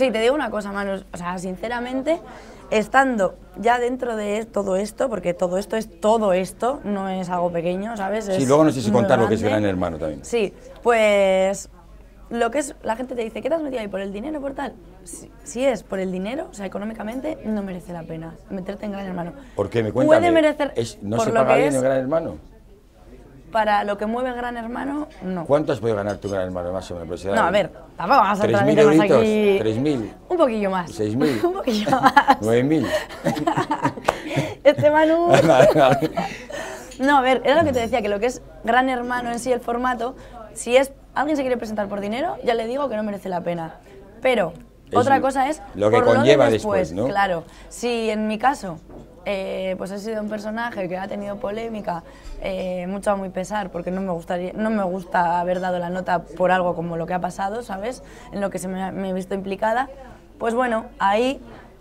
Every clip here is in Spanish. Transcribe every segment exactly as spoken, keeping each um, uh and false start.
Sí, te digo una cosa, Manu, o sea, sinceramente, estando ya dentro de todo esto, porque todo esto es todo esto, no es algo pequeño, ¿sabes? Sí, es luego no sé si contar grande. lo que es Gran Hermano también. Sí, pues lo que es, la gente te dice, ¿qué te has metido ahí por el dinero, por tal? Si, si es por el dinero, o sea, económicamente, no merece la pena meterte en Gran Hermano. ¿Por qué? Me cuentan. Puede merecer, es, ¿No por se lo paga que bien es, en Gran Hermano? Para lo que mueve Gran Hermano, no. ¿Cuánto has podido ganar tu Gran Hermano, más o menos? Pues, No, a ver, tampoco vamos a entrar en ¿tres mil temas euritos? aquí. ¿tres mil? Un poquillo más. ¿seis mil? Un poquillo más. ¿nueve mil? Este Manu... No, a ver, era lo que te decía, que lo que es Gran Hermano en sí, el formato, si es alguien se quiere presentar por dinero, ya le digo que no merece la pena. Pero Es otra cosa es lo que por lo de conlleva después, después, ¿no? Claro, si en mi caso eh, pues he sido un personaje que ha tenido polémica, eh, mucho a muy pesar, porque no me gustaría, no me gusta haber dado la nota por algo como lo que ha pasado, ¿sabes? En lo que se me, me he visto implicada, pues bueno, ahí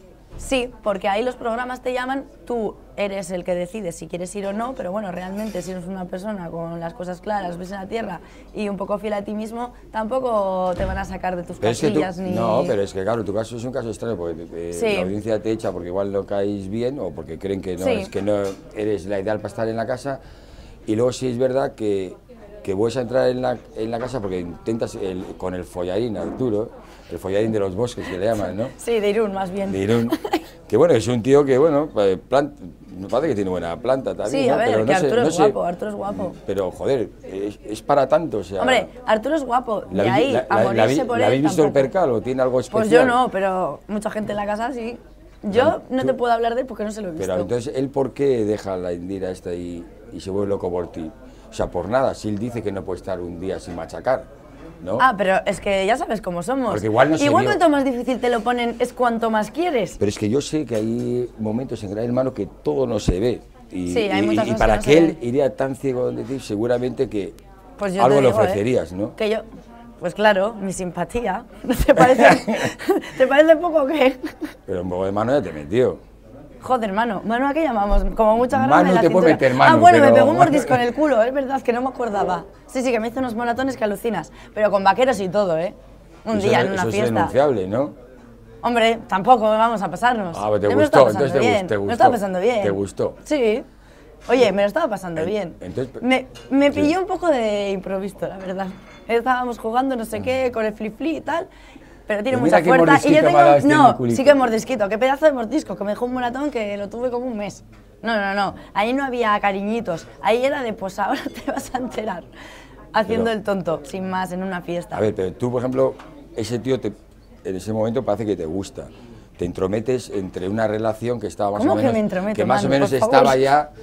sí, porque ahí los programas te llaman, tú eres el que decides si quieres ir o no, pero bueno, realmente si eres una persona con las cosas claras, ves en la tierra y un poco fiel a ti mismo, tampoco te van a sacar de tus Pero es que tú- casillas ni... No, pero es que claro, tu caso es un caso extraño porque eh, Sí. la audiencia te echa porque igual no caes bien o porque creen que no, Sí. es que no eres la ideal para estar en la casa, y luego sí es verdad que, que vuelves a entrar en la, en la casa porque intentas el- con el follarín Arturo, el follarín de los bosques que le llaman, ¿no? Sí, de Irún más bien. De Irún, que bueno, es un tío que bueno, eh, plant- me parece que tiene buena planta también, Sí, ¿no? a ver, Pero que no sé- Arturo no es sé- guapo, Arturo es guapo. Pero joder, es, es para tanto, o sea... Hombre, Arturo es guapo, ¿la de habéis- ahí la- a la- la morirse habéis- por ¿la él habéis visto el tampoco. percal o tiene algo especial? Pues yo no, pero mucha gente en la casa sí. Yo No, no tú- te puedo hablar de él porque no se lo he visto. Pero entonces, ¿él por qué deja la Indira esta y, y se vuelve loco por ti? O sea, por nada, si él dice que no puede estar un día sin machacar, ¿no? Ah, pero es que ya sabes cómo somos. Porque igual no se Igual vio. cuanto más difícil te lo ponen es cuanto más quieres. Pero es que yo sé que hay momentos en Gran Hermano que todo no se ve. Y, Sí, hay y- muchas y cosas para que no que se él ven. iría tan ciego de ti, seguramente que Pues yo algo te le digo, ¿eh? ofrecerías, ¿no? Que yo, pues claro, mi simpatía. ¿Te parece, ¿te parece poco o qué? Pero un poco de mano ya te metió. Joder, mano, mano a qué llamamos, como mucha grama Manu en la te puede cintura. meter mano, Ah, bueno, me pero- pegó un mordisco en el culo, es verdad, que no me acordaba. Sí, sí, que me hizo unos moratones que alucinas, pero con vaqueros y todo, ¿eh? Un Eso día no- en una eso es fiesta. denunciable, ¿no? Hombre, tampoco vamos a pasarnos. Ah, pues te Yo me lo gustó, estaba pasando entonces te gust- bien, te Me lo gustó. estaba pasando bien. ¿Te gustó? Sí. Oye, me lo estaba pasando En- bien. entonces- me me sí. pilló un poco de improviso, la verdad. Estábamos jugando no sé qué, con el flip-flip y tal, pero tiene Pues mira mucha qué fuerza. Y mordisquito yo me ha dado este tengo... No, musculito. sí que mordisquito. Qué pedazo de mordisco, que me dejó un moratón que lo tuve como un mes. No, no, no. Ahí no había cariñitos. Ahí era de, pues ahora te vas a enterar. Haciendo Pero- el tonto, sin más, en una fiesta. A ver, pero tú, por ejemplo, ese tío te, en ese momento parece que te gusta. Te entrometes entre una relación que estaba más ¿Cómo o que menos... me entrometo, que más o Manu? menos Por favor. estaba ya,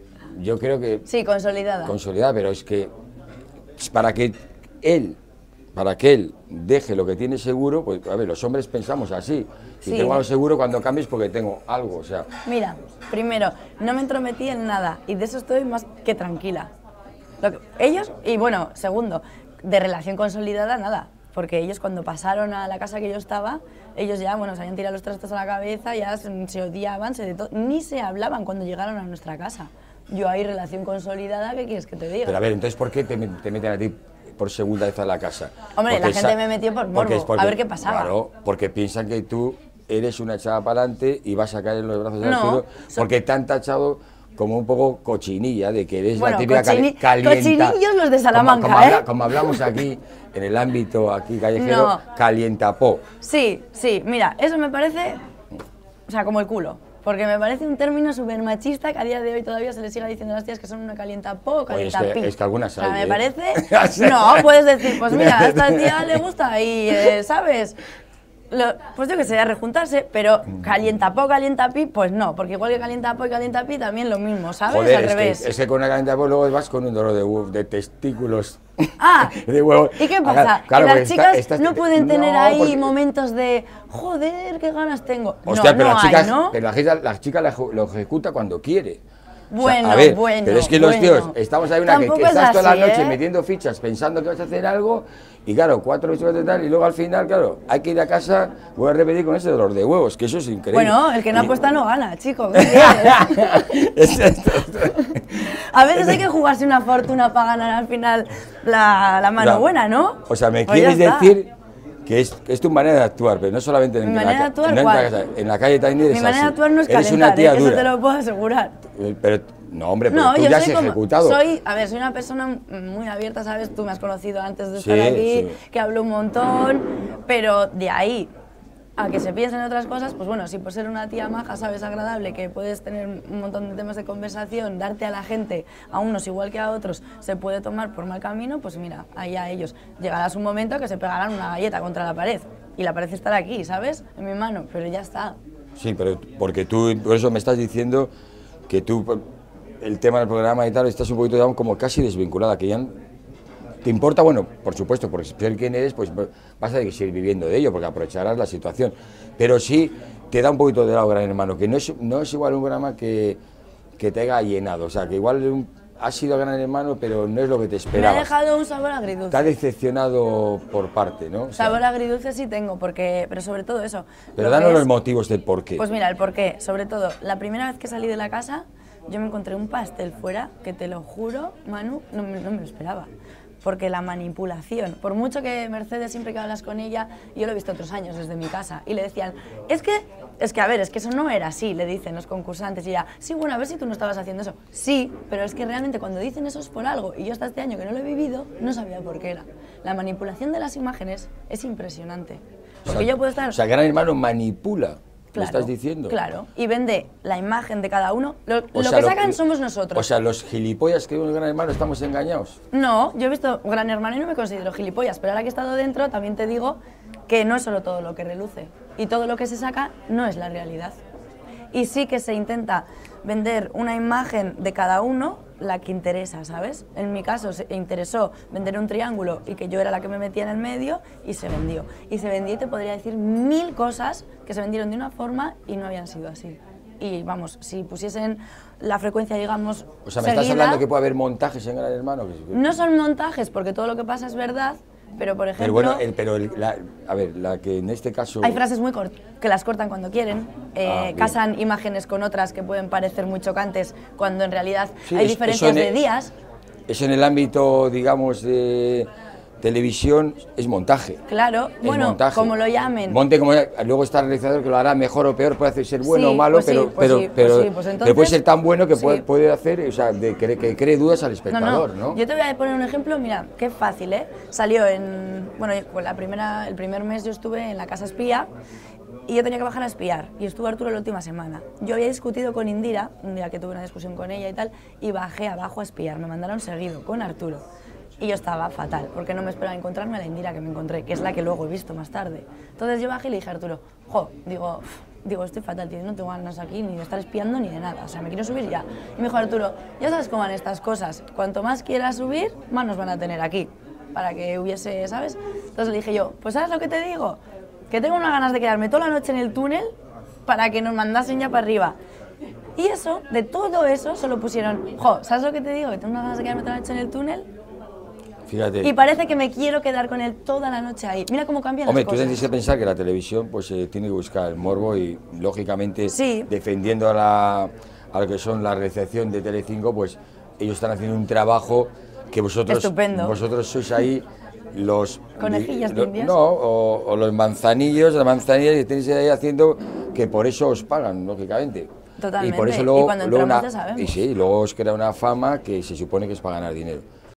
yo creo que Sí, consolidada. consolidada, pero es que para que él, para que él deje lo que tiene seguro, pues a ver, los hombres pensamos así. Si Sí. tengo algo seguro, cuando cambies porque tengo algo, o sea... Mira, primero, no me entrometí en nada y de eso estoy más que tranquila. Lo que- ellos, y bueno, segundo, de relación consolidada, nada. Porque ellos cuando pasaron a la casa que yo estaba, ellos ya, bueno, se habían tirado los trastos a la cabeza, ya se, se odiaban, se de to- ni se hablaban cuando llegaron a nuestra casa. Yo ahí, relación consolidada, ¿qué quieres que te diga? Pero a ver, entonces, ¿por qué te, met- te meten a ti por segunda vez a la casa? Hombre, la sa- gente me metió por porque morbo, es a ver qué pasaba. Claro, porque piensan que tú eres una echada para adelante y vas a caer en los brazos de No, Arturo, so- porque te han tachado como un poco cochinilla, de que eres Bueno, la típica cali- cochini- calienta... cochinillos los de como- Salamanca, como, ¿eh? habla- como hablamos aquí, en el ámbito aquí callejero, No. calientapó. Sí, sí, mira, eso me parece, o sea, como el culo. Porque me parece un término súper machista que a día de hoy todavía se le siga diciendo a las tías que son una calientapó o Oye, es que- calientapi. es que algunas O sea, hay, me ¿eh? parece... No, puedes decir, pues mira, a esta tía le gusta y, eh, ¿sabes? Lo- pues yo que sé, a rejuntarse, pero calientapó, calientapi, pues no. Porque igual que calientapó y calientapi también lo mismo, ¿sabes? Joder, Al es que, revés. es que con una calientapó luego vas con un dolor de, huevo- de testículos. Ah, de huevo. ¿y qué Ah, pasa? claro, que porque las está- chicas estás- no pueden tener No, ahí porque- momentos de, joder, qué ganas tengo. Hostia, no, pero, no las hay, chicas, ¿no? pero la, chica- la chica la eju- lo ejecuta cuando quiere. O sea, Bueno, a ver, bueno, pero es que los bueno. tíos, estamos ahí una que, Tampoco que es estás toda así, la noche ¿eh? metiendo fichas pensando que vas a hacer algo y claro, cuatro bichos de tal y luego al final, claro, hay que ir a casa, voy a repetir con ese dolor de huevos, que eso es increíble. Bueno, el que no Y- apuesta no gana, chico. ¿qué quieres? Es esto, esto. A veces hay que jugarse una fortuna para ganar al final la, la mano O sea, buena, ¿no? O sea, ¿me Pues ya quieres está. decir que es, es tu manera de actuar, pero no solamente en, ¿Mi en, manera la, de actuar, en, cuál? la casa, en la calle también eres Mi manera así. de actuar no es Eres calentar, una tía ¿eh? dura. Eso te lo puedo asegurar. Pero, no, hombre, pero No, tú yo ya soy has como, ejecutado. soy, a ver, soy una persona muy abierta, ¿sabes? Tú me has conocido antes de Sí, estar aquí, sí. que hablo un montón, pero de ahí a que se piensen en otras cosas, pues bueno, si por ser una tía maja, sabes, agradable, que puedes tener un montón de temas de conversación, darte a la gente, a unos igual que a otros, se puede tomar por mal camino, pues mira, ahí a ellos. Llegará un momento que se pegarán una galleta contra la pared y la pared estará aquí, ¿sabes? En mi mano, pero ya está. Sí, pero porque tú, por eso me estás diciendo que tú, el tema del programa y tal, estás un poquito, digamos, como casi desvinculada, que ya te importa, bueno, por supuesto, por ser quien eres, pues vas a seguir viviendo de ello, porque aprovecharás la situación, pero sí te da un poquito de lado Gran Hermano, que no es, no es igual un programa que, que te haya llenado, o sea, que igual un, has sido Gran Hermano, pero no es lo que te esperabas. Me ha dejado un sabor agridulce. Te ha decepcionado por parte, ¿no? O sea, sabor agridulce sí tengo, porque, pero sobre todo eso. Pero lo danos que los es- motivos del por qué. Pues mira, el porqué. Sobre todo, la primera vez que salí de la casa, yo me encontré un pastel fuera, que te lo juro, Manu, no me, no me lo esperaba. Porque la manipulación, por mucho que Mercedes, siempre que hablas con ella, yo lo he visto otros años desde mi casa, y le decían, es que, es que a ver, es que eso no era así, le dicen los concursantes, y ella, sí, bueno, a ver si tú no estabas haciendo eso. Sí, pero es que realmente cuando dicen eso es por algo, y yo hasta este año que no lo he vivido, no sabía por qué era. La manipulación de las imágenes es impresionante. Porque O sea, yo puedo estar... O sea, Gran Hermano manipula, ¿me Claro, estás diciendo? Claro, y vende la imagen de cada uno. Lo, O lo sea, que sacan somos nosotros. O sea, los gilipollas que vemos en Gran Hermano estamos engañados. No, yo he visto Gran Hermano y no me considero gilipollas, pero ahora que he estado dentro también te digo que no es solo todo lo que reluce. Y todo lo que se saca no es la realidad. Y sí que se intenta vender una imagen de cada uno, la que interesa, ¿sabes? En mi caso se interesó vender un triángulo y que yo era la que me metía en el medio y se vendió. Y se vendió y te podría decir mil cosas que se vendieron de una forma y no habían sido así. Y vamos, si pusiesen la frecuencia, digamos, O sea, me seguida, estás hablando que puede haber montajes en Gran Hermano. Que- no son montajes porque todo lo que pasa es verdad, pero por Pero ejemplo... bueno, el- pero el- la, a ver, la que en este caso... Hay frases muy cortas que las cortan cuando quieren, eh, Ah, bien. casan imágenes con otras que pueden parecer muy chocantes cuando en realidad Sí, hay es- diferencias eso en de el- días. Eso en el ámbito, digamos, de televisión es montaje. Claro, Es bueno, montaje. como lo llamen. Monte, como luego está el realizador que lo hará mejor o peor, puede hacer ser bueno Sí, o malo, pues sí, pero, pues pero, sí, pues pero, sí, pues pero entonces- puede ser tan bueno que sí. puede, puede hacer, o sea, de, que, que cree dudas al No, espectador, no, ¿no? yo te voy a poner un ejemplo, mira, qué fácil, ¿eh? Salió en, bueno, pues la primera, el primer mes yo estuve en la casa espía y yo tenía que bajar a espiar y estuvo Arturo la última semana. Yo había discutido con Indira, un día que tuve una discusión con ella y tal, y bajé abajo a espiar, me mandaron seguido con Arturo. Y yo estaba fatal, porque no me esperaba encontrarme a la Indira que me encontré, que es la que luego he visto más tarde. Entonces yo bajé y le dije a Arturo, jo, digo, digo, estoy fatal, tío, no tengo ganas aquí ni de estar espiando ni de nada, o sea, me quiero subir ya. Y me dijo Arturo, ya sabes cómo van estas cosas, cuanto más quieras subir, más nos van a tener aquí, para que hubiese, ¿sabes? Entonces le dije yo, pues ¿sabes lo que te digo? Que tengo unas ganas de quedarme toda la noche en el túnel para que nos mandasen ya para arriba. Y eso, de todo eso, solo pusieron, jo, ¿sabes lo que te digo? Que tengo unas ganas de quedarme toda la noche en el túnel. Fíjate. Y parece que me quiero quedar con él toda la noche ahí. Mira cómo cambian Hombre, las tú cosas. tienes que pensar que la televisión pues eh, tiene que buscar el morbo y, lógicamente, Sí. defendiendo a, la, a lo que son la recepción de Telecinco, pues ellos están haciendo un trabajo que vosotros, Estupendo. vosotros sois ahí los... Conejillas lo- limpias. No, o, o los manzanillos, las manzanillas que estáis ahí haciendo, que por eso os pagan, lógicamente. Totalmente. Y por eso Y luego, cuando luego entramos una- ya sabemos. y sí, luego os crea una fama que se supone que es para ganar dinero.